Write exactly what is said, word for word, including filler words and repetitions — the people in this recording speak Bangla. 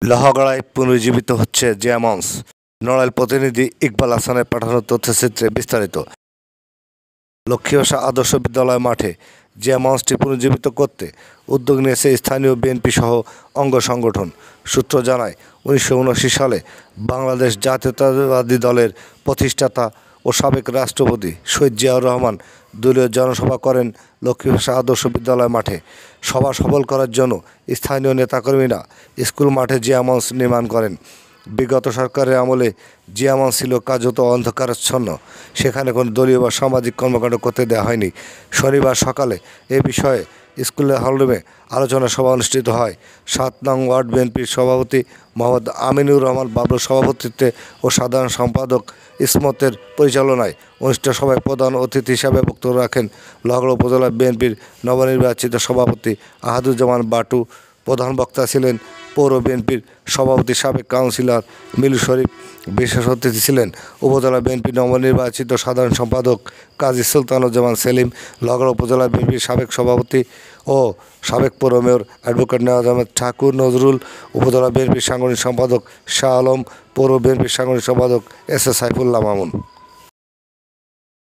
লোহাগড়ায় পুনরুজ্জীবিত হচ্ছে জিয়া মঞ্চ। নড়াইল প্রতিনিধি ইকবাল হাসানের পাঠানো তথ্যচিত্রে বিস্তারিত। লক্ষ্মীভাষা আদর্শ বিদ্যালয় মাঠে জিয়া মঞ্চটি পুনরুজ্জীবিত করতে উদ্যোগ নিয়েছে স্থানীয় বিএনপি সহ অঙ্গ সংগঠন। সূত্র জানায়, উনিশশো উনআশি সালে বাংলাদেশ জাতীয়তাবাদী দলের প্রতিষ্ঠাতা ও সাবেক রাষ্ট্রপতি শহীদ জিয়াউর রহমান দলীয় জনসভা করেন লক্ষ্মীভাষা আদর্শ বিদ্যালয় মাঠে। সভা সফল করার জন্য স্থানীয় নেতাকর্মীরা স্কুল মাঠে জিয়া মঞ্চ নির্মাণ করেন। বিগত সরকারের আমলে জিয়া মঞ্চ ছিল কার্যত অন্ধকারাচ্ছন্ন, সেখানে কোনো দলীয় বা সামাজিক কর্মকাণ্ড করতে দেওয়া হয়নি। শনিবার সকালে এ বিষয়ে স্কুলের হলরুমে আলোচনা সভা অনুষ্ঠিত হয়। সাত নং ওয়ার্ড বিএনপির সভাপতি মোহাম্মদ আমিনুর রহমান বাবলুর সভাপতিত্বে ও সাধারণ সম্পাদক ইসমতের পরিচালনায় অনুষ্ঠিত সভায় প্রধান অতিথি হিসাবে বক্তব্য রাখেন লোহাগড়া উপজেলা বিএনপির নবনির্বাচিত সভাপতি আহাদুজ্জামান বাটু। প্রধান বক্তা ছিলেন পৌর বিএনপির সভাপতি সাবেক কাউন্সিলর মিলু শরীফ। বিশেষ অতিথি ছিলেন উপজেলা বিএনপির নবনির্বাচিত সাধারণ সম্পাদক কাজী সুলতানুজ্জামান সেলিম, লোহাগড়া উপজেলা বিএনপির সাবেক সভাপতি ও সাবেক পৌর মেয়র অ্যাডভোকেট নেওয়াজ আহমেদ ঠাকুর নজরুল, উপজেলা বিএনপির সাংগঠনিক সম্পাদক শাহ আলম, পৌর বিএনপির সাংগঠনিক সম্পাদক এস এ সাইফুল্লাহ মামুন।